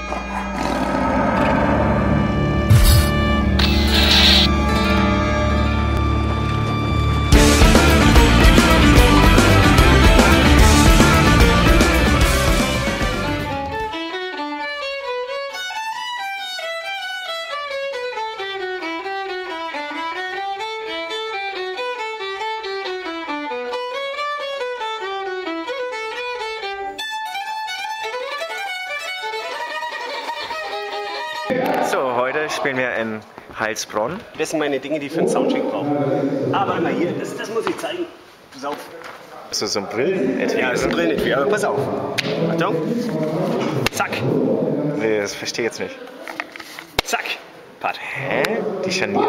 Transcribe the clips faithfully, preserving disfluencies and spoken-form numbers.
So, heute spielen wir in Heilsbronn. Das sind meine Dinge, die für einen Soundcheck brauchen. Aber immer hier, das, das muss ich zeigen. Pass auf. So, so ein Brillenetui. Ja, das ist ein Brillenetui, aber pass auf. Achtung. Zack. Nee, das verstehe ich jetzt nicht. Zack. Pat. Hä? Die Scharniere?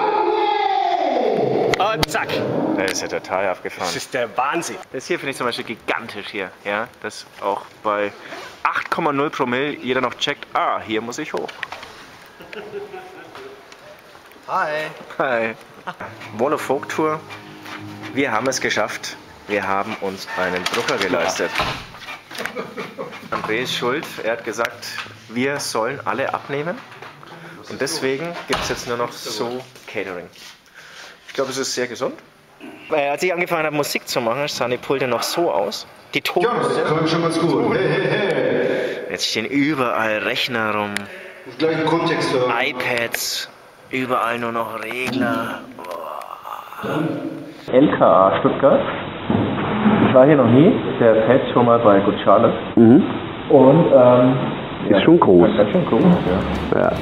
Und zack. Das ist ja total abgefahren. Das ist der Wahnsinn. Das hier finde ich zum Beispiel gigantisch hier. Ja, dass auch bei acht Komma null Promille jeder noch checkt, ah, hier muss ich hoch. Hi. Hi. Wall of Folk Tour. Wir haben es geschafft. Wir haben uns einen Drucker geleistet. André ist schuld. Er hat gesagt, wir sollen alle abnehmen. Und deswegen gibt es jetzt nur noch so Catering. Ich glaube, es ist sehr gesund. Als ich angefangen habe, Musik zu machen, sahen die Pulte noch so aus. Die Tonpulte. Ja, das kommt schon ganz gut. Hey, hey, hey. Jetzt stehen überall Rechner rum. Gleichen Kontext hören. iPads, überall nur noch Regler. L K A Stuttgart. Ich war hier noch nie. Der Pat schon mal bei Good Charlotte. Mhm. Und ähm, Ist ja, schon groß. Das ist schon groß, ja. Ja.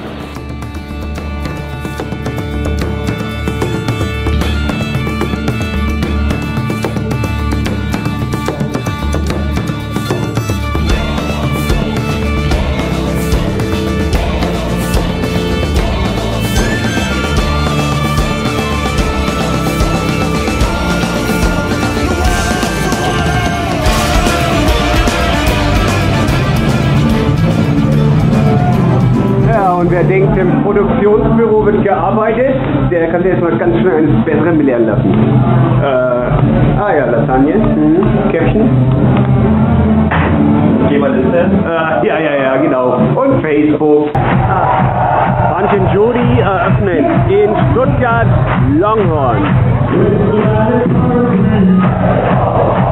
Und wer denkt, im Produktionsbüro wird gearbeitet, der kann sich jetzt mal ganz schnell eines Besseren belehren lassen. Äh, ah ja, Lasagne, mhm. Käppchen. Jemand-Liste? Äh, ja, ja, ja, genau. Und Facebook. Punch and Judy eröffnen in Stuttgart Longhorn.